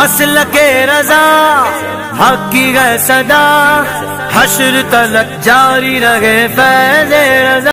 मसलके रजा हक की है सदा, हश्र तलक जारी रहे फैज़े रजा।